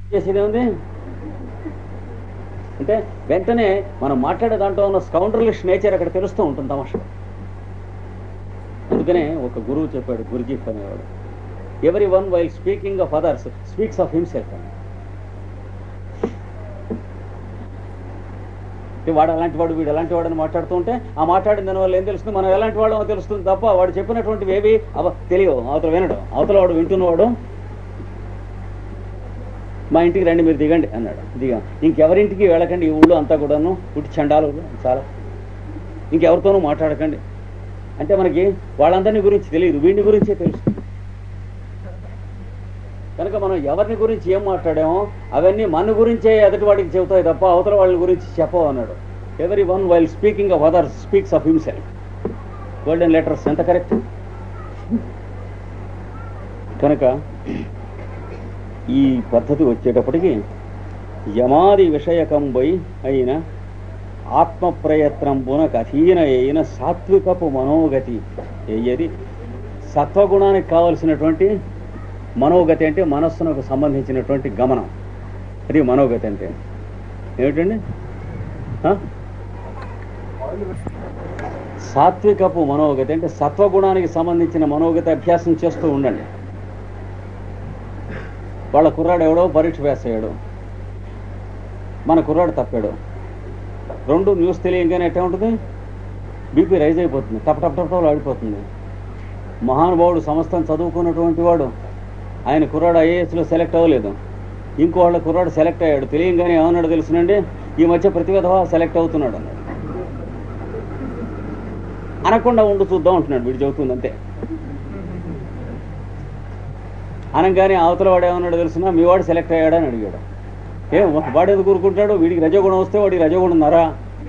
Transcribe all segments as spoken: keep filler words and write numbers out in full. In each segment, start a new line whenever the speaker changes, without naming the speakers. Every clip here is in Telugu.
చేసేది ఉంది అంటే వెంటనే మనం మాట్లాడే దాంట్లో ఉన్న స్కౌండర్లిష్ నేచర్ అక్కడ తెలుస్తూ ఉంటుంది తమాషా. అందుకనే ఒక గురువు చెప్పాడు, గురుజీఫ్ అనేవాడు, every one while speaking of others speaks of himself అని. వాడు అలాంటి వాడు వీడు ఎలాంటి వాడు అని మాట్లాడుతూ ఉంటే ఆ మాట్లాడిన దానివల్ల ఏం తెలుస్తుంది, మనం ఎలాంటి వాడో తెలుస్తుంది తప్ప వాడు చెప్పినటువంటివి ఏవి అవ తెలియవు. అవతల వినడం, అవతల వాడు వింటున్నవాడు మా ఇంటికి రండి మీరు దిగండి అన్నాడు, దిగా ఇంకెవరింటికి వెళ్ళకండి, ఈ ఊళ్ళో అంతా కూడాను పుట్టి చండాలు చాలా, ఇంకెవరితోనూ మాట్లాడకండి అంటే మనకి వాళ్ళందరినీ గురించి తెలియదు, వీడిని గురించే తెలుస్తుంది. కనుక మనం ఎవరిని గురించి ఏం మాట్లాడామో అవన్నీ మన గురించే ఎదుటి వాడికి చెబుతాయి తప్ప అవతల వాళ్ళ గురించి చెప్పవు అన్నాడు. Every one while speaking of others speaks of himself. Golden letters ఎంత కరెక్ట్. కనుక ఈ పద్ధతి వచ్చేటప్పటికి యమాది విషయకంబై అయిన ఆత్మ ప్రయత్నంబునకు అధీన అయిన సాత్వికపు మనోగతి అయ్యేది. సత్వగుణానికి కావలసినటువంటి మనోగతి అంటే మనస్సునకు సంబంధించినటువంటి గమనం, అది మనోగతి అంటే ఏమిటండి? సాత్వికపు మనోగతి అంటే సత్వగుణానికి సంబంధించిన మనోగతి అభ్యాసం చేస్తూ ఉండండి. వాళ్ళ కుర్రాడు ఎవడో పరీక్ష వేసాడు, మన కుర్రాడు తప్పాడు, రెండు న్యూస్ తెలియగానే ఎట్లా ఉంటుంది, బీపీ రైజ్ అయిపోతుంది, టప్ టప్ టప్ టప్లో ఆడిపోతుంది. మహానుభావుడు సంస్థను చదువుకున్నటువంటి వాడు, ఆయన కుర్రాడు ఐఏఎస్లో సెలెక్ట్ అవ్వలేదు, ఇంకో వాళ్ళ కుర్రాడు సెలెక్ట్ అయ్యాడు, తెలియగానే ఏమన్నాడు తెలుసునండి, ఈ మధ్య ప్రతి విధవా సెలెక్ట్ అవుతున్నాడు అన్నాడు. అనకుండా ఉండు చూద్దాం అంటున్నాడు, వీడు చెబుతుంది అంతే. అనగానే అవతల వాడు ఏమన్నాడు తెలుసునా, మీ వాడు సెలెక్ట్ అయ్యాడని అడిగాడు. ఏ వాడు ఎందుకు ఊరుకుంటాడు, వీడికి రజోగుణం వస్తే వాడికి రజోగుణం ఉన్నారా?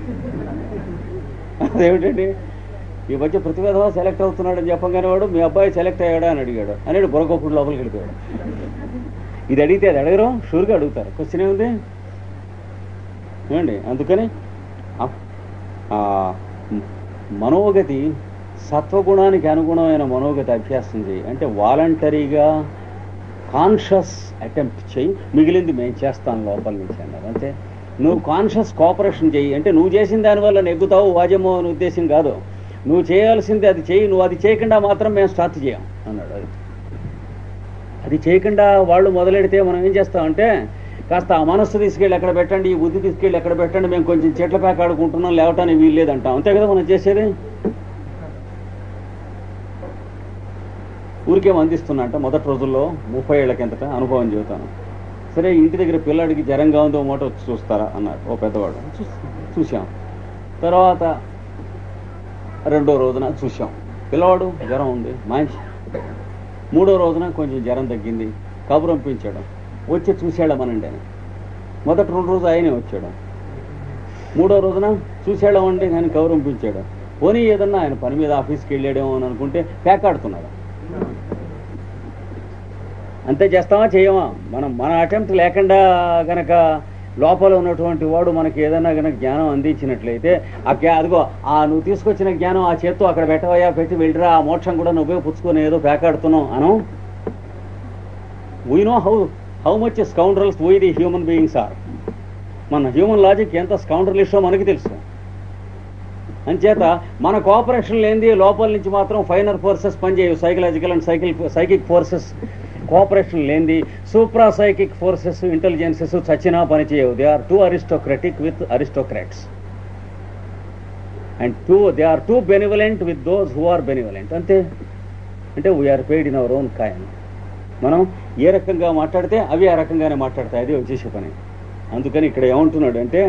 అదేమిటండి, ఈ మధ్య ప్రతి విధవా సెలెక్ట్ అవుతున్నాడని చెప్పగానే వాడు మీ అబ్బాయి సెలెక్ట్ అయ్యాడా అని అడిగాడు. అనేది బుర్రకొప్పుడు లోపలికి వెళ్ళిపోయాడు. ఇది అడిగితే అది అడగరు, షూర్గా అడుగుతారు, క్వశ్చన్ ఏముంది ఏమండి? అందుకని మనోగతి సత్వగుణానికి అనుగుణమైన మనోగతి అభ్యాసం చేయి అంటే వాలంటరీగా కాన్షియస్ అటెంప్ట్ చేయి, మిగిలింది మేము చేస్తాను లోపల నుంచి అన్నారు. అంతే. నువ్వు కాన్షియస్ కోఆపరేషన్ చేయి అంటే నువ్వు చేసిన దానివల్ల నెగ్గుతావు వాజమో అని ఉద్దేశం కాదు, నువ్వు చేయాల్సింది అది చేయి, నువ్వు అది చేయకుండా మాత్రం మేము స్టార్ట్ చేయం అన్నాడు. అది అది చేయకుండా వాళ్ళు మొదలెడితే మనం ఏం చేస్తామంటే కాస్త ఆ మనస్సు తీసుకెళ్ళి ఎక్కడ పెట్టండి, ఈ బుద్ధి తీసుకెళ్ళి ఎక్కడ పెట్టండి, మేము కొంచెం చెట్ల ప్యాక్ ఆడుకుంటున్నాం, లేవటానికి వీలు లేదంటాం. అంతే కదా మనం చేసేది. ఊరికేం అందిస్తున్నా అంటే మొదటి రోజుల్లో ముప్పై ఏళ్ల కిందట అనుభవం చెబుతాను. సరే ఇంటి దగ్గర పిల్లాడికి జ్వరంగా ఉందో మాట వచ్చి చూస్తారా అన్నాడు ఓ పెద్దవాడు. చూసాం. తర్వాత రెండో రోజున చూసాం, పిల్లవాడు జ్వరం ఉంది మంచి. మూడో రోజున కొంచెం జ్వరం తగ్గింది, కబురు పంపించాడు, వచ్చి చూసేళ్ళమనండి అని. మొదటి రెండు రోజు ఆయనే వచ్చాడు. మూడో రోజున చూసేళ్ళమండి అని కబురు పంపించాడు. పోనీ ఏదన్నా ఆయన పని మీద ఆఫీస్కి వెళ్ళాడేమో అని అనుకుంటే పేకాడుతున్నాడు. అంతే చేస్తామా చేయమా? మనం మన అటెంప్ట్ లేకుండా గనక లోపల ఉన్నటువంటి వాడు మనకి ఏదైనా కనుక జ్ఞానం అందించినట్లయితే ఆ జ్ఞా అదిగో ఆ నువ్వు తీసుకొచ్చిన జ్ఞానం ఆ చేత్తో అక్కడ పెట్టవయా, పెట్టి వెళ్ళిరా, ఆ మోక్షం కూడా నువ్వు ఉపయోగపుచ్చుకొని ఏదో పేకాడుతున్నావు అను. We know how how much scoundrels we the human beings are. మన హ్యూమన్ లాజిక్ ఎంత స్కౌండ్రలిస్టో మనకి తెలుసు. అంచేత మన కోఆపరేషన్ లేనిది లోపల నుంచి మాత్రం ఫైనర్ ఫోర్సెస్ పనిచేయవు. Psychological and cycle psychic forces cooperation లేనిది సూప్రా సైకిక్ ఫోర్సెస్ ఇంటెలిజెన్సెస్ చచ్చినా పనిచేయవు. They are too aristocratic with aristocrats and too they are too benevolent with those who are benevolent. అంతే. అంటే we are paid in our own coin. మనం ఏ రకంగా మాట్లాడితే అవి ఆ రకంగానే మాట్లాడతాయి, అది వచ్చేసే పని. అందుకని ఇక్కడ ఏమంటున్నాడు అంటే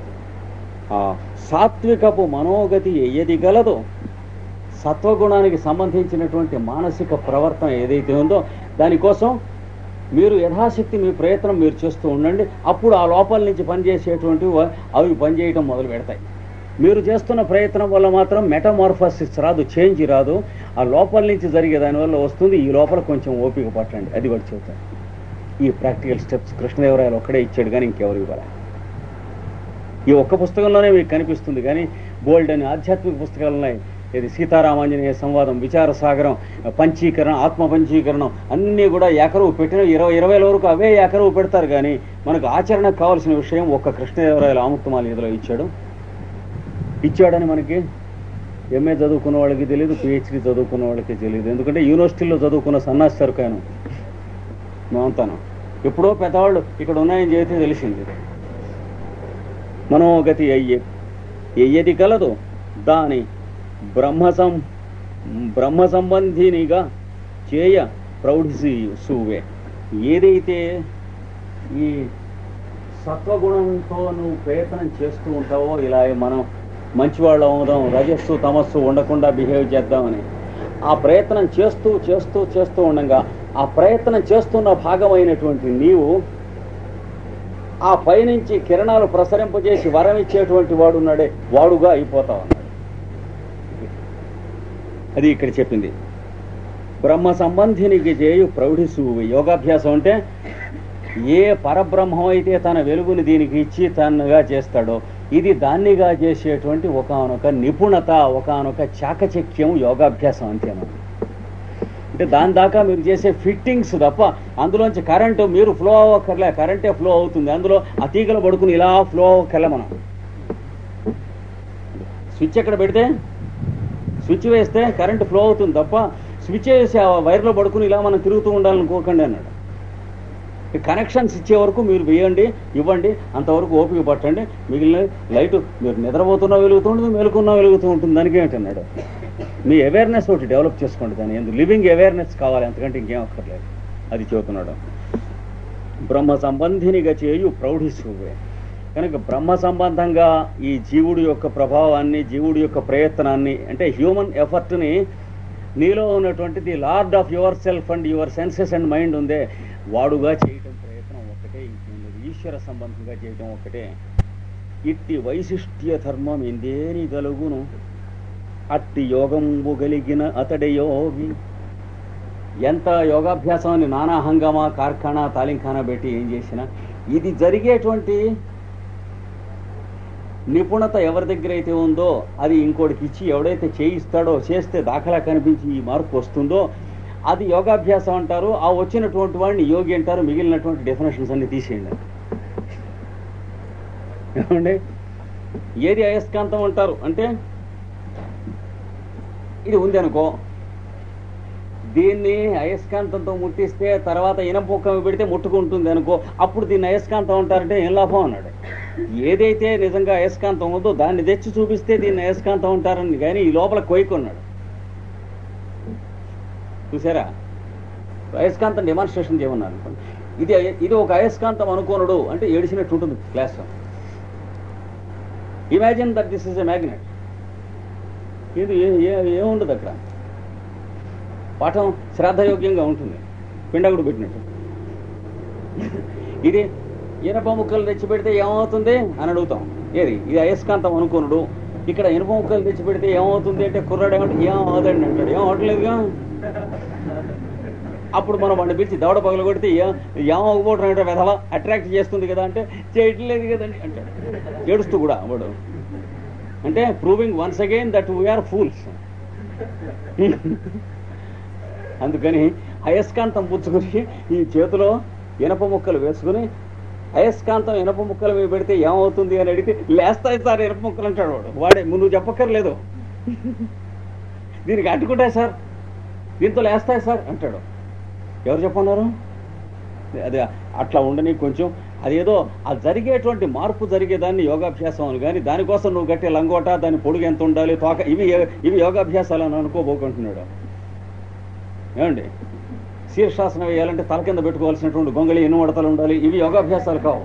సాత్వికపు మనోగతి ఏది గలదో, సత్వగుణానికి సంబంధించినటువంటి మానసిక ప్రవర్తన ఏదైతే ఉందో దానికోసం మీరు యథాశక్తి మీ ప్రయత్నం మీరు చేస్తూ ఉండండి. అప్పుడు ఆ లోపల నుంచి పనిచేసేటువంటివి అవి పనిచేయటం మొదలు పెడతాయి. మీరు చేస్తున్న ప్రయత్నం వల్ల మాత్రం మెటమార్ఫసిస్ రాదు, చేంజ్ రాదు. ఆ లోపల నుంచి జరిగే దానివల్ల వస్తుంది. ఈ లోపల కొంచెం ఓపిక పట్టండి, అది వాడు చెబుతాడు. ఈ ప్రాక్టికల్ స్టెప్స్ కృష్ణదేవరాయలు ఒక్కడే ఇచ్చాడు కానీ ఇంకెవరు ఇవ్వాలి. ఈ ఒక్క పుస్తకంలోనే మీకు కనిపిస్తుంది కానీ బోల్డ్ అని ఆధ్యాత్మిక పుస్తకాలు ఉన్నాయి. ఇది సీతారామాంజనేయ సంవాదం, విచార సాగరం, పంచీకరణం, ఆత్మ పంచీకరణం అన్నీ కూడా ఏకరువు పెట్టిన ఇరవై ఇరవైల వరకు అవే ఏకరువు పెడతారు. కానీ మనకు ఆచరణకు కావాల్సిన విషయం ఒక్క కృష్ణదేవరాయల ఆముక్తమాల ఇదిలో ఇచ్చాడు. ఇచ్చాడని మనకి ఎంఏ చదువుకున్న వాళ్ళకి తెలియదు, పిహెచ్డీ చదువుకున్న వాళ్ళకి తెలియదు. ఎందుకంటే యూనివర్సిటీలో చదువుకున్న సన్నాసి సరుకాను మేమంతాను. ఎప్పుడో పెద్దవాళ్ళు ఇక్కడ ఉన్నాయని చెబితే తెలిసింది. మనోగతి అయ్యే ఎయ్యది కలదు దాని బ్రహ్మ సం బ్రహ్మ సంబంధినిగా చేయ ప్రౌఢిసి సువే. ఏదైతే ఈ సత్వగుణంతో నువ్వు ప్రయత్నం చేస్తూ ఉంటావో, ఇలా మనం మంచివాళ్ళు అవుదాం, రజస్సు తమస్సు ఉండకుండా బిహేవ్ చేద్దామని ఆ ప్రయత్నం చేస్తూ చేస్తూ చేస్తూ ఉండగా ఆ ప్రయత్నం చేస్తున్న భాగమైనటువంటి నీవు ఆ పైనుంచి కిరణాలు ప్రసరింపజేసి వరం ఇచ్చేటువంటి వాడు ఉన్నాడే, వాడుగా అయిపోతావు అన్నాడు. అది ఇక్కడ చెప్పింది. బ్రహ్మ సంబంధినికి చేయు ప్రౌఢిసు. యోగాభ్యాసం అంటే ఏ పరబ్రహ్మం అయితే తన వెలుగుని దీనికి ఇచ్చి తనగా చేస్తాడో, ఇది దాన్నిగా చేసేటువంటి ఒకానొక నిపుణత, ఒకానొక చాకచక్యం యోగాభ్యాసం అంతేనమాట. అంటే దాని దాకా మీరు చేసే ఫిట్టింగ్స్ తప్ప అందులోంచి కరెంటు మీరు ఫ్లో అవ్వక్కర్లే, కరెంటే ఫ్లో అవుతుంది. అందులో ఆ తీగలు పడుకుని ఇలా ఫ్లో అవ్వక్కర్లే. మనం స్విచ్ ఎక్కడ పెడితే స్విచ్ వేస్తే కరెంటు ఫ్లో అవుతుంది తప్ప స్విచ్ వేసి ఆ వైర్లో పడుకుని ఇలా మనం తిరుగుతూ ఉండాలనుకోకండి అన్నాడు. కనెక్షన్స్ ఇచ్చే వరకు మీరు వేయండి, ఇవ్వండి, అంతవరకు ఓపిక పట్టండి. మిగిలిన లైటు మీరు నిద్రపోతున్నా వెలుగుతూ ఉంటుంది, మేలుకున్నా వెలుగుతూ ఉంటుంది. దానికి ఏంటన్నాడు, మీ అవేర్నెస్ ఒకటి డెవలప్ చేసుకోండి. దాని ఎందుకు లివింగ్ అవేర్నెస్ కావాలి, అంతకంటే ఇంకేం అక్కర్లేదు. అది చెబుతున్నాడు. బ్రహ్మ సంబంధినిగా చేయు ప్రౌఢిసువే. కనుక బ్రహ్మ సంబంధంగా ఈ జీవుడి యొక్క ప్రభావాన్ని, జీవుడి యొక్క ప్రయత్నాన్ని, అంటే హ్యూమన్ ఎఫర్ట్ని, నీలో ఉన్నటువంటి the lord of your self and your senses and mind ఉందే, వాడుగా చేయటం ప్రయత్నం ఒక్కటే, ఇంకేంది ఈశ్వర సంబంధంగా చేయటం ఒక్కటే. ఇట్టి వైశిష్ట్య ధర్మం ఎందేని గలుగును అట్టి యోగంబు గలిగిన అతడి యోగి. ఎంత యోగాభ్యాసాన్ని నానా హంగామా, కార్ఖానా, తాలింఖానా పెట్టి ఏం చేసినా ఇది జరిగేటువంటి నిపుణత ఎవరి దగ్గర అయితే ఉందో అది ఇంకోటికి ఇచ్చి ఎవడైతే చేయిస్తాడో, చేస్తే దాఖలా కనిపించి ఈ మార్పు వస్తుందో అది యోగాభ్యాసం అంటారు. ఆ వచ్చినటువంటి వాడిని యోగి అంటారు. మిగిలినటువంటి డెఫినేషన్స్ అన్ని తీసేయండి. ఏమండి, ఏది అయస్కాంతం అంటారు అంటే, ఇది ఉంది అనుకో, దీన్ని అయస్కాంతంతో ముట్టిస్తే తర్వాత ఇనప ముక్క పెడితే ముట్టుకుంటుంది అనుకో, అప్పుడు దీన్ని అయస్కాంతం అంటారంటే ఏం లాభం అన్నాడు. ఏదైతే నిజంగా అయస్కాంతం ఉందో దాన్ని తెచ్చి చూపిస్తే దీన్ని అయస్కాంతం అంటారని, కానీ ఈ లోపల కొయ్యకున్నాడు. చూసారా, అయస్కాంతం డెమాన్స్ట్రేషన్ చేయమన్నారు. ఇది ఇది ఒక అయస్కాంతం అనుకోనుడు అంటే ఏడిచినట్టు ఉంటుంది class. Imagine that this is a magnet. ఇది ఏముండదు అక్కడ, పాఠం శ్రాద్ధయోగ్యంగా ఉంటుంది, పిండగుడు పెట్టినట్టు. ఇది ఇనప ముక్కలు తెచ్చి పెడితే ఏమవుతుంది అని అడుగుతాం. ఏది ఇది అయస్కాంతం అనుకోనుడు, ఇక్కడ ఇనుప ముక్కలు తెచ్చి పెడితే ఏమవుతుంది అంటే కుర్రాడు ఏమంటే ఏమవుదండి అంటాడు. ఏం అవట్లేదుగా. అప్పుడు మనం వాడిని పిలిచి దవడ పగలు కొడితే ఏమవకపోవడం అంటే వెధవా అట్రాక్ట్ చేస్తుంది కదా అంటే చేయట్లేదు కదండి అంటాడు, ఏడుస్తూ కూడా వాడు. అంటే proving once again that we are fools. అందుకని అయస్కాంతం పుచ్చుకుని ఈ చేతిలో ఇనప ముక్కలు వేసుకుని అయస్కాంతం ఇనప ముక్కలు మీద పెడితే ఏమవుతుంది అని అడిగితే లేస్తాయి సార్ ఇనప ముక్కలు అంటాడు వాడు. వాడే నువ్వు చెప్పక్కర్లేదు, దీనికి అంటుకుంటాయి సార్, దీంతో లేస్తాయి సార్ అంటాడు. ఎవరు చెప్పన్నారు? అది అట్లా ఉండని కొంచెం అదేదో ఆ జరిగేటువంటి మార్పు జరిగేదాన్ని యోగాభ్యాసం అని, కానీ దానికోసం నువ్వు గట్టే లంగోట, దాని పొడుగు ఎంత ఉండాలి, తోక, ఇవి ఇవి యోగాభ్యాసాలు అని అనుకోబోకుంటున్నాడు. ఏమండి, శీర్షాసనం వేయాలంటే తల కింద పెట్టుకోవాల్సినటువంటి గొంగళి ఎన్ని ఉడతలు ఉండాలి, ఇవి యోగాభ్యాసాలు కావు.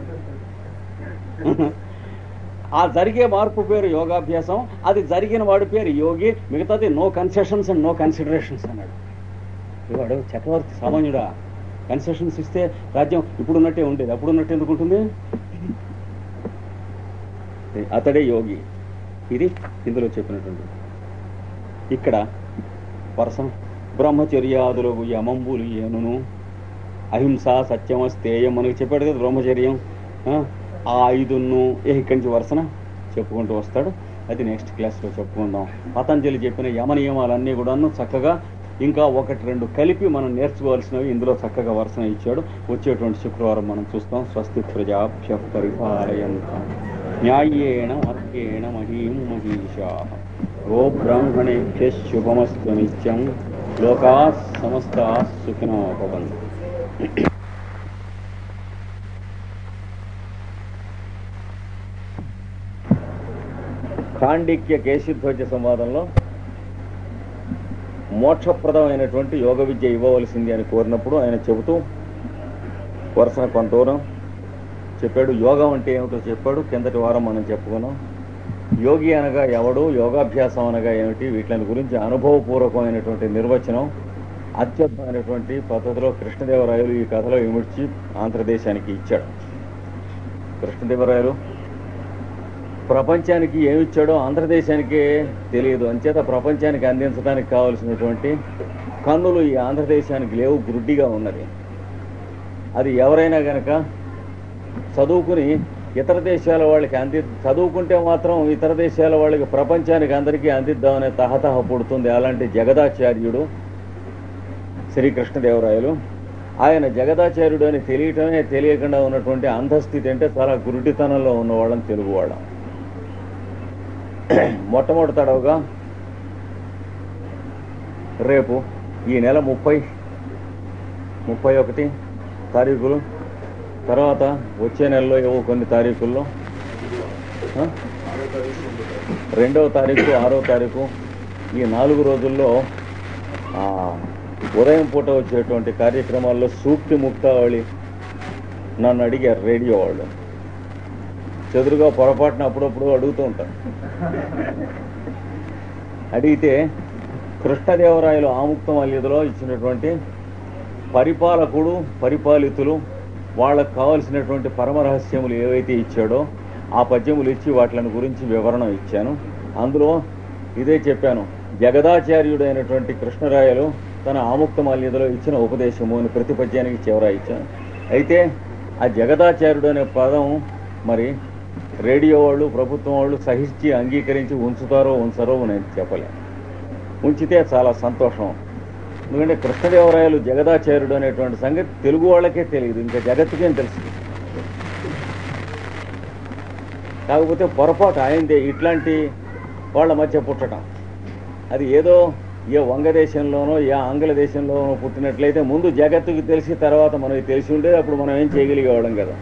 ఆ జరిగే మార్పు పేరు యోగాభ్యాసం, అది జరిగిన వాడి పేరు యోగి. మిగతాది no concessions and no considerations అన్నాడు. వాడు చక్రవర్తి సామాన్యుడా, కన్సెషన్స్ ఇస్తే రాజ్యం ఇప్పుడున్నట్టే ఉండేది, అప్పుడున్నట్టు ఎందుకు ఉంటుంది? అతడే యోగి. ఇది ఇందులో చెప్పినటువంటి. ఇక్కడ పరసం బ్రహ్మచర్యాదులకు యమంబులు ఏనును అహింస సత్యమస్తేయం మనకి చెప్పాడు కదా బ్రహ్మచర్యం. ఆ ఐదును ఇక్కడి నుంచి వరుసన చెప్పుకుంటూ వస్తాడు. అది నెక్స్ట్ క్లాస్లో చెప్పుకుందాం. పతంజలి చెప్పిన యమ నియమాలన్నీ కూడాను చక్కగా ఇంకా ఒకటి రెండు కలిపి మనం నేర్చుకోవాల్సినవి ఇందులో చక్కగా వరుసన ఇచ్చాడు. వచ్చేటువంటి శుక్రవారం మనం చూస్తాం. స్వస్తి ప్రజాభ్య పరిపాలయంతాం న్యాయేణ మార్గేణ మహీం మహీషాః. గో బ్రాహ్మణేభ్య శుభమస్తు నిత్యం. లోకాః సమస్తాః సుఖినో భవంతు. ఖాండిక్య కేశిధ్వజ సంవాదంలో మోక్షప్రదమైనటువంటి యోగ విద్య ఇవ్వవలసింది అని కోరినప్పుడు ఆయన చెబుతూ వరుసన కొంత దూరం చెప్పాడు. యోగం అంటే ఏమిటో చెప్పాడు. కిందటి వారం మనం చెప్పుకున్నాం. యోగి అనగా ఎవడు, యోగాభ్యాసం అనగా ఏమిటి, వీటిని గురించి అనుభవపూర్వకమైనటువంటి నిర్వచనం అత్యద్భుతమైనటువంటి పద్ధతిలో కృష్ణదేవరాయలు ఈ కథలో ఇమిడ్చి ఆంధ్రదేశానికి ఇచ్చాడు. కృష్ణదేవరాయలు ప్రపంచానికి ఏమిచ్చాడో ఆంధ్రదేశానికే తెలియదు. అంచేత ప్రపంచానికి అందించడానికి కావలసినటువంటి కన్నులు ఈ ఆంధ్రదేశానికి లేవు, గుడ్డిగా ఉన్నది. అది ఎవరైనా కనుక చదువుకుని ఇతర దేశాల వాళ్ళకి అంది చదువుకుంటే మాత్రం ఇతర దేశాల వాళ్ళకి ప్రపంచానికి అందరికీ అందిద్దామనే తహతహ పుడుతుంది. అలాంటి జగదాచార్యుడు శ్రీకృష్ణదేవరాయలు. ఆయన జగదాచార్యుడు అని తెలియటమే తెలియకుండా ఉన్నటువంటి అంధస్థితి అంటే చాలా గురుడితనంలో ఉన్నవాళ్ళని తెలుగువాళ్ళం. మొట్టమొదటి తడవుగా రేపు ఈ నెల ముప్పై ముప్పై ఒకటి తారీఖులు, తర్వాత వచ్చే నెలలో ఏవో కొన్ని తారీఖుల్లో రెండవ తారీఖు ఆరో తారీఖు ఈ నాలుగు రోజుల్లో ఉదయం పూట వచ్చేటువంటి కార్యక్రమాల్లో సూక్తి ముక్తావళి నన్ను అడిగారు రేడియో వాళ్ళు. చెదురుగా పొరపాటున అప్పుడప్పుడు అడుగుతూ ఉంటారు. అడిగితే కృష్ణదేవరాయలు ఆముక్తమాల్యదలో ఇచ్చినటువంటి పరిపాలకుడు పరిపాలితులు వాళ్ళకు కావలసినటువంటి పరమరహస్యములు ఏవైతే ఇచ్చాడో ఆ పద్యములు ఇచ్చి వాటిని గురించి వివరణ ఇచ్చాను. అందులో ఇదే చెప్పాను. జగదాచార్యుడైనటువంటి కృష్ణరాయలు తన ఆముక్తమాల్యదలో ఇచ్చిన ఉపదేశము అని ప్రతి పద్యానికి చివర ఇచ్చాను. అయితే ఆ జగదాచార్యుడు అనే పదం మరి రేడియో వాళ్ళు ప్రభుత్వం వాళ్ళు సహించి అంగీకరించి ఉంచుతారో ఉంచరో నేను చెప్పలేను. ఉంచితే చాలా సంతోషం. ఎందుకంటే కృష్ణదేవరాయలు జగదాచార్యుడు అనేటువంటి సంగతి తెలుగు వాళ్ళకే తెలియదు, ఇంకా జగత్తుకేం తెలుసు. కాకపోతే పొరపాటు ఆయనదే ఇట్లాంటి వాళ్ళ మధ్య పుట్టడం. అది ఏదో ఏ వంగదేశంలోనో ఏ ఆంగ్ల దేశంలోనో పుట్టినట్లయితే ముందు జగత్తుకి తెలిసి తర్వాత మనకి తెలిసి ఉండేది. అప్పుడు మనం ఏం చేయగలిగేవాళ్ళం కదా.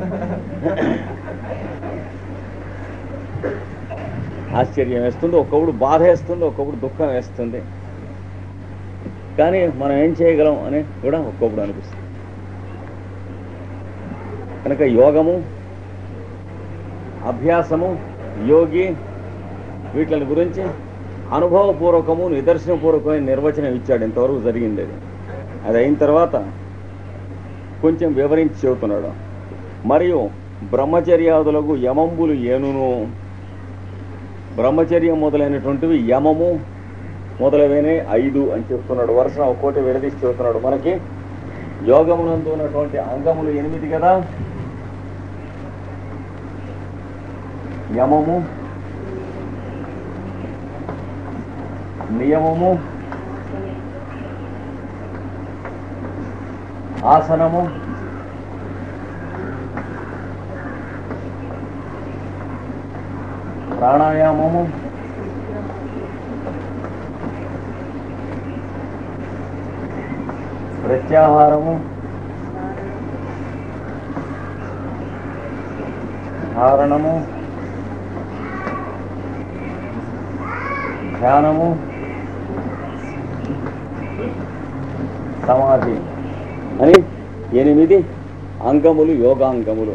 ఆశ్చర్యం వేస్తుంది, ఒక్కొక్కడు బాధ వేస్తుంది, ఒక్కొక్కడు దుఃఖం వేస్తుంది. కానీ మనం ఏం చేయగలం అని కూడా ఒక్కొక్కడు అనిపిస్తుంది. కనుక యోగము, అభ్యాసము, యోగి వీటిని గురించి అనుభవపూర్వకము నిదర్శనపూర్వకమైన నిర్వచనం ఇచ్చాడు. ఇంతవరకు జరిగింది అది. అది అయిన తర్వాత కొంచెం వివరించి చెబుతున్నాడు. మరియు బ్రహ్మచర్యాదులకు యమంబులు ఏనును, బ్రహ్మచర్యం మొదలైనటువంటివి యమము మొదలైన ఐదు అని చెప్తున్నాడు. వరుసన ఒక్కోటి విడదీసి చెబుతున్నాడు. మనకి యోగమునందు ఉన్నటువంటి అంగములు ఎనిమిది కదా. యమము, నియమము, ఆసనము, ప్రాణాయామము, ప్రత్యాహారము, ధారణము, ధ్యానము, సమాధి అని ఎనిమిది అంగములు, యోగాంగములు.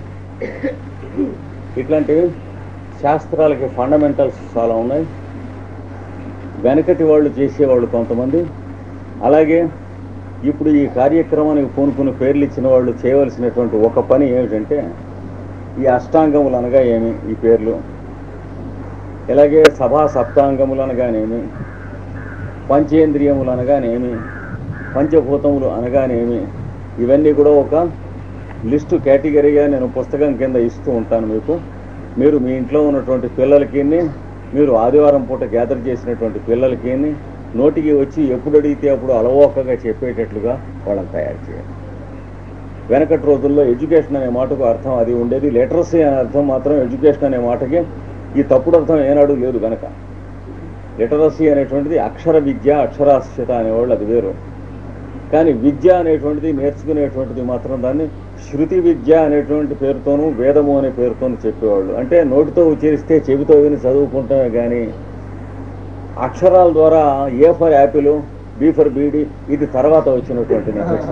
ఇట్లాంటివి శాస్త్రాలకి ఫండమెంటల్స్ చాలా ఉన్నాయి. వెనకటి వాళ్ళు చేసేవాళ్ళు కొంతమంది, అలాగే ఇప్పుడు ఈ కార్యక్రమానికి పూనుకుని పేర్లు ఇచ్చిన వాళ్ళు చేయవలసినటువంటి ఒక పని ఏమిటంటే ఈ అష్టాంగములు అనగా ఏమి, ఈ పేర్లు, ఇలాగే సభా సప్తాంగములు అనగానేమి, పంచేంద్రియములు అనగానేమి, పంచభూతములు అనగానేమి, ఇవన్నీ కూడా ఒక లిస్టు కేటగిరీగా నేను పుస్తకం కింద ఇస్తూ ఉంటాను మీకు.
మీరు మీ ఇంట్లో ఉన్నటువంటి పిల్లలకి, మీరు ఆదివారం పూట గ్యాదర్ చేసినటువంటి పిల్లలకి నోటికి వచ్చి ఎప్పుడు అడిగితే అప్పుడు అలవోకగా చెప్పేటట్లుగా వాళ్ళని తయారు చేయాలి. వెనకటి రోజుల్లో ఎడ్యుకేషన్ అనే మాటకు అర్థం అది ఉండేది. లిటరసీ అనే అర్థం మాత్రం ఎడ్యుకేషన్ అనే మాటకి ఈ తప్పుడు అర్థం ఏనాడు లేదు. కనుక లిటరసీ అనేటువంటిది అక్షర విద్య, అక్షరాస్యత అనేవాళ్ళు, అది వేరు. కానీ విద్య అనేటువంటిది, నేర్చుకునేటువంటిది మాత్రం దాన్ని శృతి విద్య అనేటువంటి పేరుతోనూ, వేదము అనే పేరుతోనూ చెప్పేవాళ్ళు. అంటే నోటితో ఉచ్చరిస్తే చెవితో విని చదువుకుంటామే కానీ అక్షరాల ద్వారా A for apple, B for beedi ఇది తర్వాత వచ్చినటువంటి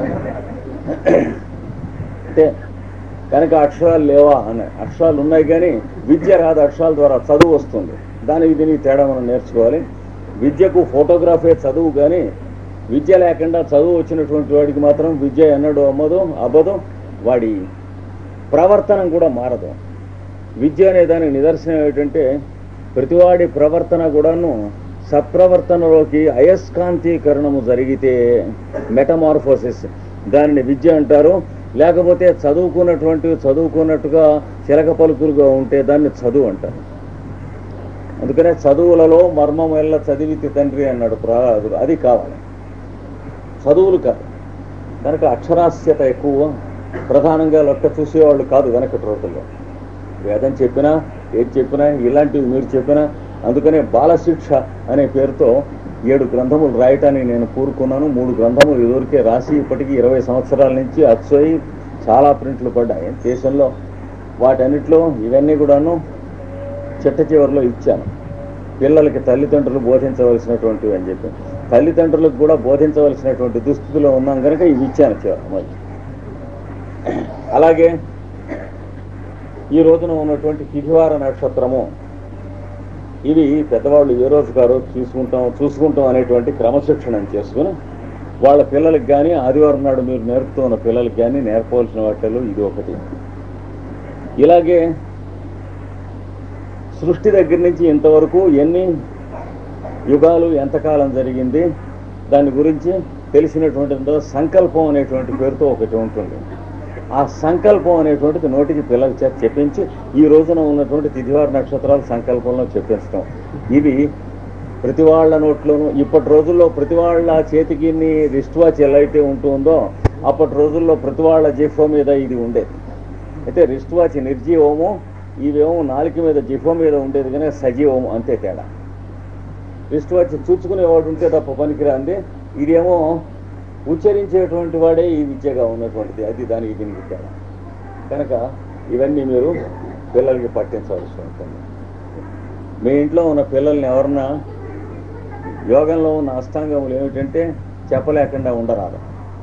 అంటే కనుక అక్షరాలు లేవా అనే, అక్షరాలు ఉన్నాయి కానీ విద్య రాదు. అక్షరాల ద్వారా చదువు వస్తుంది. దానికి దీనికి తేడా మనం నేర్చుకోవాలి. విద్యకు ఫోటోగ్రాఫే చదువు, కానీ విద్య లేకుండా చదువు వచ్చినటువంటి వాడికి మాత్రం విద్య ఎన్నడూ అమ్మదు, అబ్బదు. వాడి ప్రవర్తన కూడా మారదు. విద్య అనే దానికి నిదర్శనం ఏమిటంటే ప్రతివాడి ప్రవర్తన కూడాను సత్ప్రవర్తనలోకి అయస్కాంతీకరణము జరిగితే మెటమార్ఫోసిస్, దానిని విద్య అంటారు. లేకపోతే చదువుకున్నటువంటి చదువుకున్నట్టుగా చిలక పలుకులుగా ఉంటే దాన్ని చదువు అంటారు. అందుకనే చదువులలో మర్మం ఎల్ల చదివితి తండ్రి అన్నాడు ప్రహ్లాదుడు. అది కావాలి, చదువులు కాదు. కనుక అక్షరాస్యత ఎక్కువ, ప్రధానంగా లెక్క చూసేవాళ్ళు కాదు వెనకటి రోజుల్లో. వేదం చెప్పినా ఏది చెప్పినా ఇలాంటివి మీరు చెప్పినా. అందుకనే బాలశిక్ష అనే పేరుతో ఏడు గ్రంథములు రాయటానికి నేను కోరుకున్నాను. మూడు గ్రంథములు ఇదివరకే రాసి ఇప్పటికీ ఇరవై సంవత్సరాల నుంచి అచ్చయి చాలా ప్రింట్లు పడ్డాయి దేశంలో. వాటన్నిటిలో ఇవన్నీ కూడాను చిట్ట చివరిలో ఇచ్చాను. పిల్లలకి తల్లిదండ్రులు బోధించవలసినటువంటివి అని చెప్పి, తల్లిదండ్రులకు కూడా బోధించవలసినటువంటి దుస్థితిలో ఉన్నాం కనుక ఇవి ఇచ్చాను చివరి. అలాగే ఈ రోజున ఉన్నటువంటి తిథివార నక్షత్రము, ఇవి పెద్దవాళ్ళు ఏ రోజు గారు చూసుకుంటాం చూసుకుంటాం అనేటువంటి క్రమశిక్షణ చేసుకుని వాళ్ళ పిల్లలకి కానీ ఆదివారం నాడు మీరు నేర్పుతూ ఉన్న పిల్లలకి కానీ నేర్పవలసిన వాటిలో ఇది ఒకటి. ఇలాగే సృష్టి దగ్గర నుంచి ఇంతవరకు ఎన్ని యుగాలు ఎంతకాలం జరిగింది దాని గురించి తెలిసినటువంటి సంకల్పం అనేటువంటి పేరుతో ఒకటి ఉంటుంది. ఆ సంకల్పం అనేటువంటిది నోటికి పిల్లల చేత చెప్పించి ఈ రోజున ఉన్నటువంటి తిథివార నక్షత్రాలు సంకల్పంలో చెప్పించడం. ఇవి ప్రతి వాళ్ళ నోట్లోనూ, ఇప్పటి రోజుల్లో ప్రతి వాళ్ళ చేతికి రిస్ట్ వాచ్ ఎలా అయితే ఉంటుందో అప్పటి రోజుల్లో ప్రతి వాళ్ళ జిఫో మీద ఇది ఉండేది. అయితే రిస్ట్ వాచ్ నిర్జీవము, ఇవేమో నాలుక మీద జిఫో మీద ఉండేది కానీ సజీవము, అంతే తేడా. రిస్ట్ వాచ్ చూచుకునేవాడు ఉంటే తప్ప పనికిరాంది, ఇదేమో ఉచ్చరించేటువంటి వాడే ఈ విద్యగా ఉన్నటువంటిది. అది దానికి దీనికి తేడా. కనుక ఇవన్నీ మీరు పిల్లలకి పట్టించవలసి ఉంటుంది. మీ ఇంట్లో ఉన్న పిల్లల్ని ఎవరన్నా యోగంలో ఉన్న అష్టాంగములు ఏమిటంటే చెప్పలేకుండా ఉండరాదు.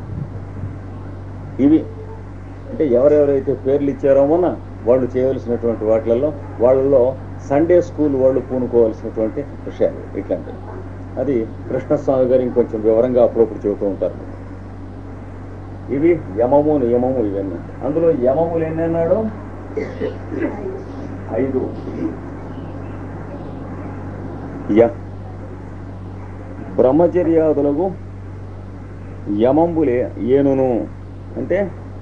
ఇవి అంటే ఎవరెవరైతే పేర్లు ఇచ్చారో మొన్న వాళ్ళు చేయవలసినటువంటి వాటిలలో వాళ్ళలో సండే స్కూల్ వాళ్ళు పూనుకోవాల్సినటువంటి విషయాలు ఇట్లాంటివి. అది కృష్ణస్వామి గారు ఇంకొంచెం వివరంగా అప్పుడప్పుడు చెబుతూ ఉంటారు. ఇవి యమము నియమము ఇవన్నీ. అందులో యమములు ఎన్ని అన్నాడు? ఐదు. య బ్రహ్మచర్యాదులకు యమంబులే ఏనును అంటే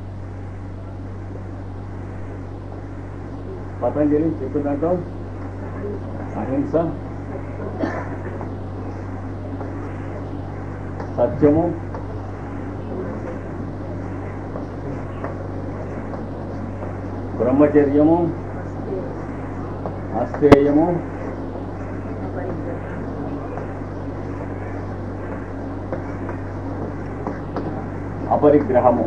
పతంజలి చెప్పిందంటాం అహింస, సత్యము, బ్రహ్మచర్యము, అస్థేయము, అపరిగ్రహము.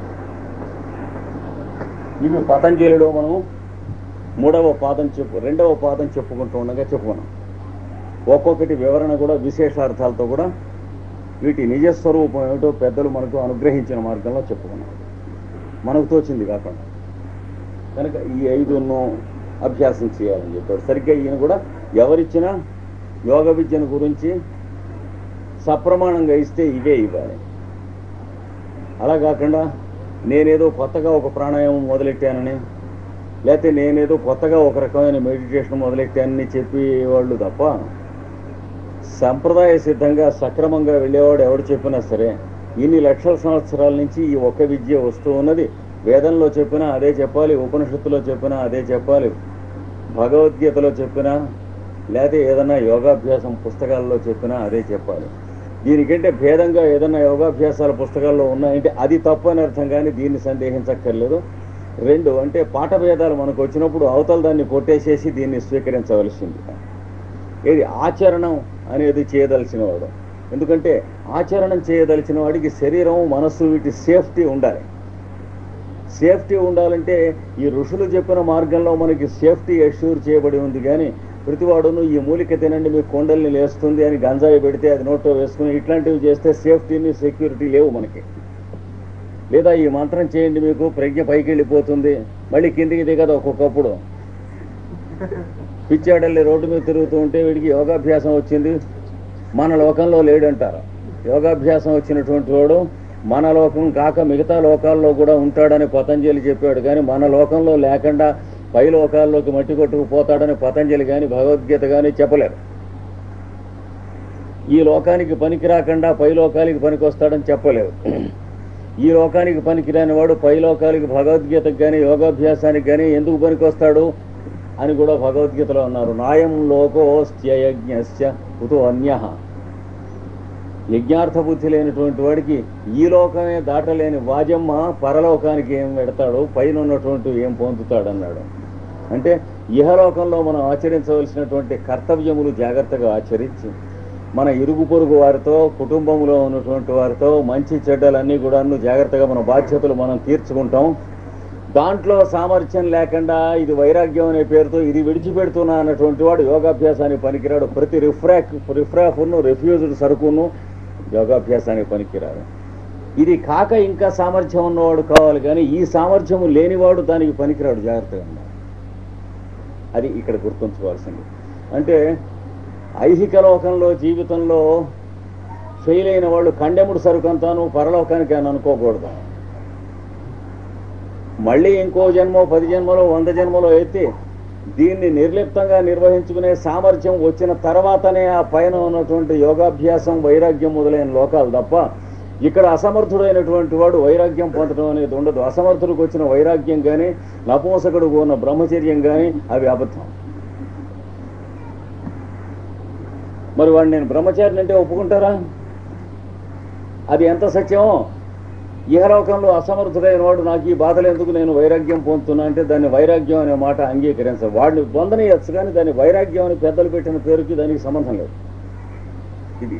ఇవి పతంజలిలో మనము మూడవ పాదం చెప్పు రెండవ పాదం చెప్పుకుంటూ ఉండగా చెప్పుకున్నాం. ఒక్కొక్కటి వివరణ కూడా విశేషార్థాలతో కూడా వీటి నిజస్వరూపం ఏమిటో పెద్దలు మనకు అనుగ్రహించిన మార్గంలో చెప్పుకున్నాం, మనకు తోచింది కాకుండా. కనుక ఈ ఐదును అభ్యాసం చేయాలని చెప్పాడు. సరిగ్గా ఈయన కూడా ఎవరిచ్చినా యోగ విద్యను గురించి సప్రమాణంగా ఇస్తే ఇవే ఇవ్వాలి. అలా కాకుండా నేనేదో కొత్తగా ఒక ప్రాణాయామం మొదలెట్టానని, లేకపోతే నేనేదో కొత్తగా ఒక రకమైన మెడిటేషన్ మొదలెట్టానని చెప్పేవాళ్ళు తప్ప సంప్రదాయ సిద్ధంగా సక్రమంగా వెళ్ళేవాడు ఎవడు చెప్పినా సరే ఇన్ని లక్షల సంవత్సరాల నుంచి ఈ ఒక్క విద్య వస్తూ ఉన్నది. వేదంలో చెప్పినా అదే చెప్పాలి, ఉపనిషత్తులో చెప్పినా అదే చెప్పాలి, భగవద్గీతలో చెప్పినా లేకపోతే ఏదైనా యోగాభ్యాసం పుస్తకాల్లో చెప్పినా అదే చెప్పాలి. దీనికంటే భేదంగా ఏదైనా యోగాభ్యాసాల పుస్తకాల్లో ఉన్నాయంటే అది తప్పు అని అర్థం, కానీ దీన్ని సందేహించక్కర్లేదు. రెండు అంటే పాఠ భేదాలు మనకు వచ్చినప్పుడు అవతల దాన్ని కొట్టేసేసి దీన్ని స్వీకరించవలసింది. ఏది ఆచరణం అనేది చేయదలిచిన వాడు, ఎందుకంటే ఆచరణం చేయదలిచిన వాడికి శరీరం మనస్సు వీటి సేఫ్టీ ఉండాలి. సేఫ్టీ ఉండాలంటే ఈ ఋషులు చెప్పిన మార్గంలో మనకి సేఫ్టీ అష్యూర్ చేయబడి ఉంది. కానీ ప్రతివాడును ఈ మూలిక తినండి మీకు కొండల్ని లేస్తుంది అని గంజాయి పెడితే అది నోట్లో వేసుకుని ఇట్లాంటివి చేస్తే సేఫ్టీని సెక్యూరిటీ లేవు మనకి. లేదా ఈ మంత్రం చేయండి మీకు ప్రజ్ఞ పైకి వెళ్ళిపోతుంది, మళ్ళీ కిందికి దిగదు. ఒక్కొక్కప్పుడు పిచ్చాడల్లి రోడ్డు మీద తిరుగుతూ ఉంటే వీడికి యోగాభ్యాసం వచ్చింది, మన లోకంలో లేడంటారు. యోగాభ్యాసం వచ్చినటువంటి వాడు మన లోకం కాక మిగతా లోకాల్లో కూడా ఉంటాడని పతంజలి చెప్పాడు. కానీ మన లోకంలో లేకుండా పై లోకాల్లోకి మట్టి కొట్టుకుపోతాడని పతంజలి కానీ భగవద్గీత కానీ చెప్పలేరు. ఈ లోకానికి పనికి రాకుండా పై లోకానికి పనికి వస్తాడని చెప్పలేదు. ఈ లోకానికి పనికిరాని వాడు పై లోకాలకి భగవద్గీతకు కానీ యోగాభ్యాసానికి కానీ ఎందుకు పనికి వస్తాడు అని కూడా భగవద్గీతలో అన్నారు. నాయం లోకోస్త్యయజ్ఞస్య కుతో అన్యః. యజ్ఞార్థ బుద్ధి లేనటువంటి వాడికి ఈ లోకమే దాటలేని వాజమ్మ పరలోకానికి ఏం పెడతాడు, పైన ఉన్నటువంటి ఏం పొందుతాడన్నాడు. అంటే ఇహలోకంలో మనం ఆచరించవలసినటువంటి కర్తవ్యములు జాగ్రత్తగా ఆచరించి మన ఇరుగు పొరుగు వారితో కుటుంబంలో ఉన్నటువంటి వారితో మంచి చెడ్డలన్నీ కూడా జాగ్రత్తగా మన బాధ్యతలు మనం తీర్చుకుంటాం. దాంట్లో సామర్థ్యం లేకుండా ఇది వైరాగ్యం అనే పేరుతో ఇది విడిచిపెడుతున్నా అన్నటువంటి వాడు యోగాభ్యాసానికి పనికిరాడు. ప్రతి రిఫ్రాక్ రిఫ్రాఫ్ను రిఫ్యూజ్డ్ సరుకును యోగాభ్యాసానికి పనికిరాడు. ఇది కాక ఇంకా సామర్థ్యం ఉన్నవాడు కావాలి, కానీ ఈ సామర్థ్యము లేనివాడు దానికి పనికిరాడు. జాగ్రత్తగా ఉన్నారు. అది ఇక్కడ గుర్తుంచుకోవాల్సింది. అంటే ఐహిక లోకంలో జీవితంలో ఫెయిల్ అయిన వాళ్ళు కండెముడు సరుకంతాను పరలోకానికి అని అనుకోకూడదు. మళ్ళీ ఇంకో జన్మో పది జన్మలో వంద జన్మలో ఎత్తి దీన్ని నిర్లిప్తంగా నిర్వహించుకునే సామర్థ్యం వచ్చిన తర్వాతనే ఆ పైన ఉన్నటువంటి యోగాభ్యాసం వైరాగ్యం మొదలైన లోకాలు తప్ప ఇక్కడ అసమర్థుడైనటువంటి వాడు వైరాగ్యం పొందడం అనేది ఉండదు. అసమర్థుడికి వచ్చిన వైరాగ్యం కానీ నపుంసకుడికి ఉన్న బ్రహ్మచర్యం కానీ అవి అబద్ధం. మరి వాడు నేను బ్రహ్మచారిని అంటే ఒప్పుకుంటారా? అది ఎంత సత్యమో. ఇహలోకంలో అసమర్థుడైన వాడు నాకు ఈ బాధలు ఎందుకు నేను వైరాగ్యం పొందుతున్నా అంటే దాన్ని వైరాగ్యం అనే మాట అంగీకరించాలి. వాడిని పొందనీయచ్చు, కానీ దాన్ని వైరాగ్యం అని పెద్దలు పెట్టిన పేరుకి దానికి సంబంధం లేదు. ఇది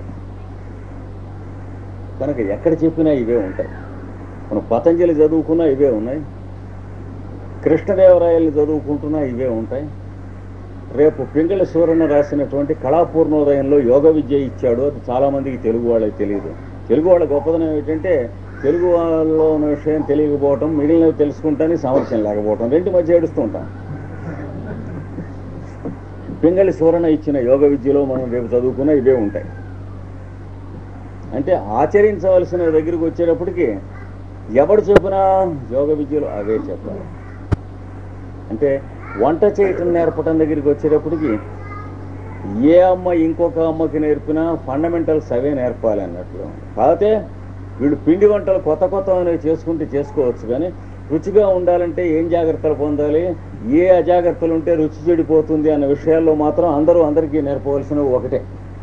కనుక ఎక్కడ చెప్పినా ఇవే ఉంటాయి. మనం పతంజలి చదువుకున్నా ఇవే ఉన్నాయి, కృష్ణదేవరాయల్ని చదువుకుంటున్నా ఇవే ఉంటాయి. రేపు పింగళి సూరన్న రాసినటువంటి కళాపూర్ణోదయంలో యోగ విద్య ఇచ్చాడు. అది చాలామందికి తెలుగు వాళ్ళకి తెలియదు. తెలుగు వాళ్ళ గొప్పదనం ఏంటంటే తెలుగు వాళ్ళలో ఉన్న విషయం తెలియకపోవటం, మిగిలినవి తెలుసుకుంటానికి సామర్థ్యం లేకపోవటం, రెండు మధ్య ఏడుస్తూ ఉంటాం. పింగళి సూరణ ఇచ్చిన యోగ విద్యలో మనం రేపు చదువుకున్న ఇవే ఉంటాయి. అంటే ఆచరించవలసిన దగ్గరికి వచ్చేటప్పటికి ఎవడు చెప్పినా యోగ విద్యలో అవే చెప్పాలి. అంటే వంట చేయటం నేర్పటం దగ్గరికి వచ్చేటప్పటికి ఏ అమ్మ ఇంకొక అమ్మకి నేర్పినా ఫండమెంటల్స్ అవే నేర్పాలి అన్నట్లు. కాకపోతే వీళ్ళు పిండి వంటలు కొత్త కొత్త అనేవి చేసుకుంటే చేసుకోవచ్చు, కానీ రుచిగా ఉండాలంటే ఏం జాగ్రత్తలు పొందాలి, ఏ అజాగ్రత్తలు ఉంటే రుచి చెడిపోతుంది అన్న విషయాల్లో మాత్రం అందరూ అందరికీ నేర్పవలసినవి ఒకటే.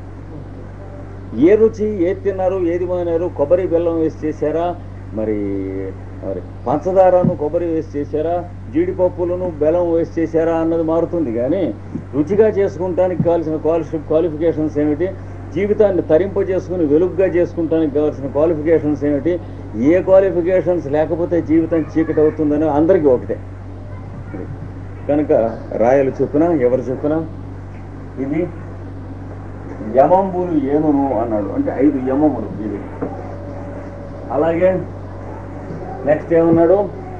ఏ రుచి, ఏది తిన్నారు, ఏది మానారు, కొబ్బరి బెల్లం వేసి చేశారా, మరి మరి పంచదారను కొబ్బరి వేసి చేశారా, జీడిపప్పులను బెల్లం వేసి చేశారా అన్నది మారుతుంది. కానీ రుచిగా చేసుకుంటానికి కావాల్సిన క్వాలిఫి క్వాలిఫికేషన్స్ ఏమిటి, జీవితాన్ని తరింపజేసుకుని వెలుగుగా చేసుకుంటానికి కావాల్సిన క్వాలిఫికేషన్స్ ఏమిటి, ఏ క్వాలిఫికేషన్స్ లేకపోతే జీవితం చీకటి అవుతుందని అందరికీ ఒకటే. కనుక రాయలు చెప్పినా ఎవరు చెప్పినా ఇది యమంబులు ఏనును అన్నాడు. అంటే ఐదు యమములు ఇది. అలాగే నెక్స్ట్ ఏమన్నాడు,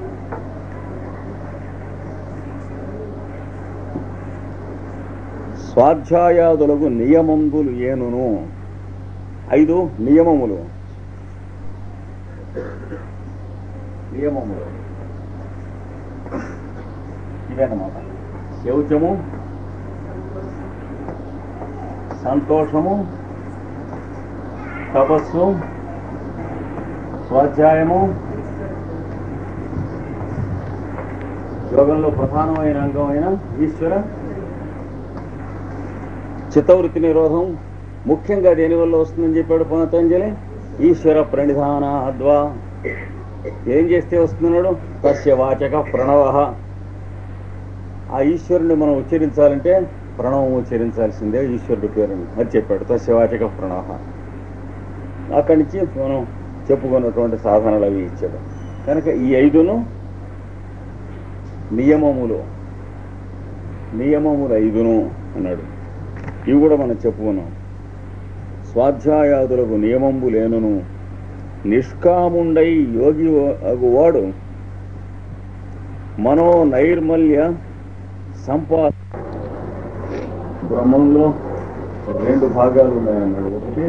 స్వాధ్యాయాదులకు నియమంబులు ఏనును. ఐదు నియమములు. నియమములు ఇవేనమాట. శౌచము, సంతోషము, తపస్సు, స్వాధ్యాయము, యోగంలో ప్రధానమైన అంగమైన ఈశ్వర చిత్తవృత్తి నిరోధం ముఖ్యంగా దేనివల్ల వస్తుందని చెప్పాడు పతంజలి. ఈశ్వర ప్రణిధానాద్వా, ఏం చేస్తే వస్తున్నాడు? తస్య వాచక ప్రణవ. ఆ ఈశ్వరుని మనం ఉచ్చరించాలంటే ప్రణవం ఉచ్చరించాల్సిందే ఈశ్వరుడి పేరుని, అది చెప్పాడు. తస్య వాచక ప్రణవ. అక్కడి నుంచి మనం చెప్పుకున్నటువంటి సాధనలు అవి ఇచ్చాడు. కనుక ఈ ఐదును నియమములు నియమములు ఐదును అన్నాడు. ఇవి కూడా మనం చెప్పుకున్నాం. స్వాధ్యాయాదులకు నియమంబు లేనును నిష్కాముండై యోగి అగువాడు మనో నైర్మల్య సంపా. బ్రహ్మంలో రెండు భాగాలు ఉన్నాయన్నాడు. ఒకటి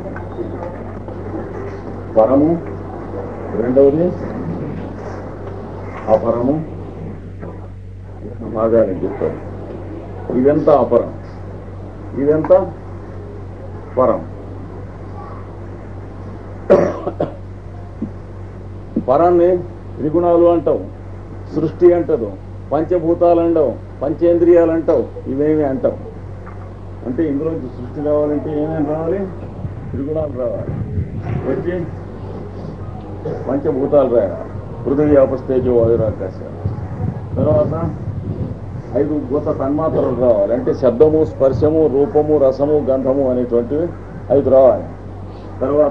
పరము, రెండవది అపరము. భాగాలని చెప్పారు. ఇదంతా అపరం, ఇదంతా పరం. పరాన్ని త్రిగుణాలు అంటావు, సృష్టి అంటదు, పంచభూతాలు అంటావు, పంచేంద్రియాలు అంటావు, ఇవేమి అంటావు. అంటే ఇందులోంచి సృష్టి రావాలంటే ఏమేమి రావాలి? త్రిగుణాలు రావాలి. వచ్చి పంచభూతాలు రాయాలి. పృథివీ ఆపస్తేజో వాయురాకాశాలు. తర్వాత ఐదు భూత తన్మాత్రలు రావాలి. అంటే శబ్దము, స్పర్శము, రూపము, రసము, గంధము అనేటువంటివి ఐదు రావాలి. తర్వాత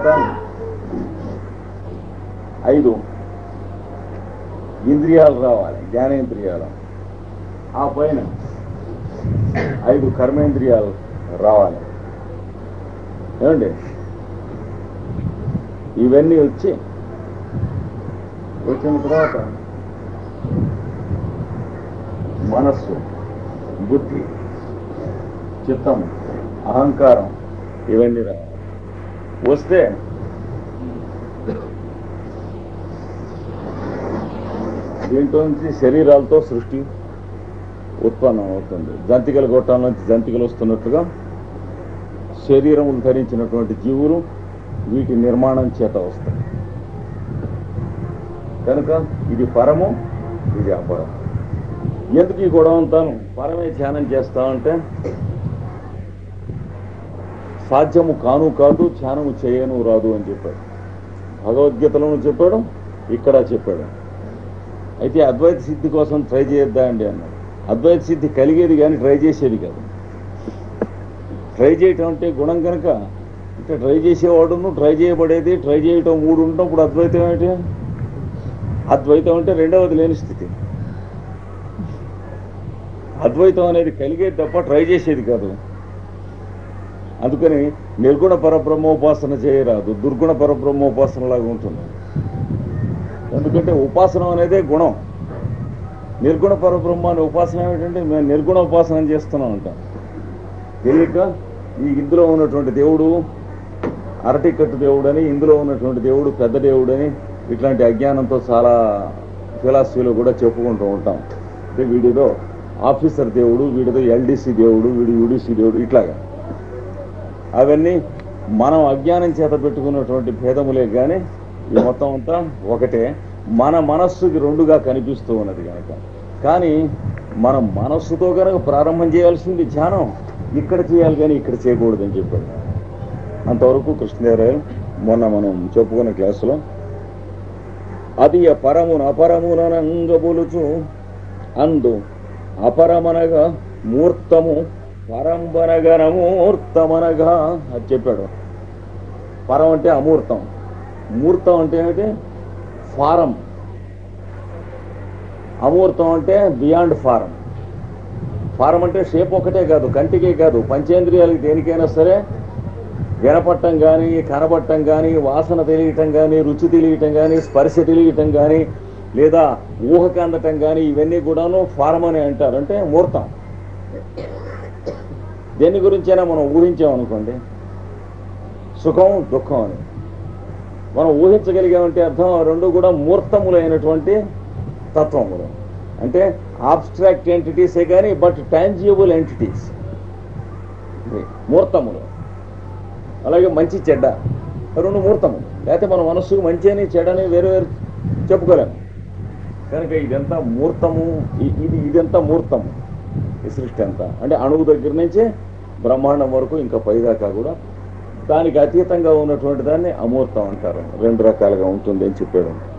ఐదు ఇంద్రియాలు రావాలి, జ్ఞానేంద్రియాలు. ఆ పైన ఐదు కర్మేంద్రియాలు రావాలి. ఏమండి? ఇవన్నీ వచ్చి వచ్చిన తర్వాత మనస్సు, బుద్ధి, చిత్తం, అహంకారం ఇవన్నీ రావాలి. వస్తే దీంట్లో నుంచి శరీరాలతో సృష్టి ఉత్పన్నం అవుతుంది. జంతికల గొట్టాల నుంచి జంతికలు వస్తున్నట్టుగా శరీరములు ధరించినటువంటి జీవులు వీటి నిర్మాణం చేత వస్తాయి. కనుక ఇది పరము, ఇది అపరం. ఎందుకు ఈ గొడవ అంతాను? పరమే ధ్యానం చేస్తామంటే సాధ్యము కాను కాదు, ధ్యానము చేయను రాదు అని చెప్పాడు. భగవద్గీతలోనూ చెప్పాడు, ఇక్కడ చెప్పాడు. అయితే అద్వైత సిద్ధి కోసం ట్రై చేయొద్దా అండి అన్నాడు. అద్వైత సిద్ధి కలిగేది కానీ ట్రై చేసేది కాదు. ట్రై చేయటం అంటే గుణం కనుక అంటే ట్రై చేసేవాడును ట్రై చేయబడేది, ట్రై చేయటం మూడు ఉన్నప్పుడు అద్వైతం ఏంటి? అద్వైతం అంటే రెండవది లేని స్థితి. అద్వైతం అనేది కలిగేది తప్ప ట్రై చేసేది కాదు. అందుకని నిర్గుణ పరబ్రహ్మోపాసన చేయరాదు, దుర్గుణ పరబ్రహ్మోపాసనలాగా ఉంటుంది. ఎందుకంటే ఉపాసన అనేదే గుణం. నిర్గుణ పరబ్రహ్మాన్ని ఉపాసన ఏమిటంటే మేము నిర్గుణ ఉపాసన చేస్తున్నాం అంటాం. తెలియక ఈ ఇందులో ఉన్నటువంటి దేవుడు అరటికట్టు దేవుడని, ఇందులో ఉన్నటువంటి దేవుడు పెద్ద దేవుడని ఇట్లాంటి అజ్ఞానంతో చాలా ఫిలాసఫీలో కూడా చెప్పుకుంటూ ఉంటాం. అంటే వీడిదో ఆఫీసర్ దేవుడు, వీడిదో ఎల్డీసీ దేవుడు, వీడు యూడీసీ దేవుడు, ఇట్లాగా. అవన్నీ మనం అజ్ఞానం చేత పెట్టుకున్నటువంటి భేదములే కానీ ఈ మొత్తం అంతా ఒకటే. మన మనస్సుకి రెండుగా కనిపిస్తూ ఉన్నది కనుక. కానీ మనం మనస్సుతో కనుక ప్రారంభం చేయాల్సింది ధ్యానం ఇక్కడ చేయాలి కానీ ఇక్కడ చేయకూడదని చెప్పాడు. అంతవరకు కృష్ణదేవరాయలు మొన్న మనం చెప్పుకున్న క్లాసులో అది పరమున అపరమునంగబులుచు అందు అపరమనగా మూర్తము పరంబనగనమూర్తమనగా అది చెప్పాడు. పరం అంటే అమూర్తం, మూర్తం అంటే ఏమిటి? ఫారం. అమూర్తం అంటే బియాండ్ ఫారం. ఫారం అంటే షేప్ ఒకటే కాదు, కంటికే కాదు, పంచేంద్రియాలకి దేనికైనా సరే వినపట్టం కానీ, కనబట్టం కానీ, వాసన తెలియటం కానీ, రుచి తెలియటం కానీ, స్పర్శ తెలియటం కానీ, లేదా ఊహకు అందటం కానీ ఇవన్నీ కూడాను ఫారం అని అంటారు. అంటే మూర్తం. దేని గురించైనా మనం ఊహించామనుకోండి, సుఖం దుఃఖం అని మనం ఊహించగలిగామంటే అర్థం ఆ రెండు కూడా మూర్తములైనటువంటి తత్వములు. అంటే ఆబ్స్ట్రాక్ట్ ఎంటిటీసే కానీ బట్ టాంజిబుల్ ఎంటిటీస్ మూర్తములు. అలాగే మంచి చెడ్డ రెండు మూర్తములు. లేకపోతే మన మనస్సుకు మంచి అని చెడ్డని వేరు వేరు చెప్పుకోలేము. కనుక ఇదంతా మూర్తము, ఇది ఇదంతా మూర్తము. ఈ సృష్టి అంతా అంటే అణువు దగ్గర నుంచి బ్రహ్మాండం వరకు ఇంకా పైదాకా కూడా దానికి అతీతంగా ఉన్నటువంటి దాన్ని అమూర్తం అంటారు. రెండు రకాలుగా ఉంటుంది అని చెప్పాడు.